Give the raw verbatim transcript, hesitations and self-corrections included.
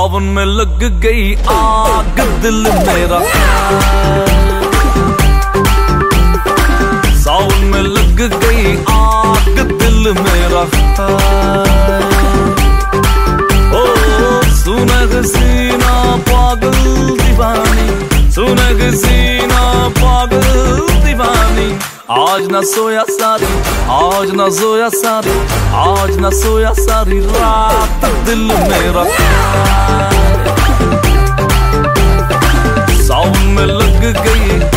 सावन में लग गई आग दिल मेरा, सावन में लग गई आग दिल मेरा। ओ सुनग सीना पागल दीवानी, सुनग सीना पागल दीवानी। आज न सोया सारी, आज न सोया सारी, आज न सोया सारी रात दिल मेरा। सावन में लग गई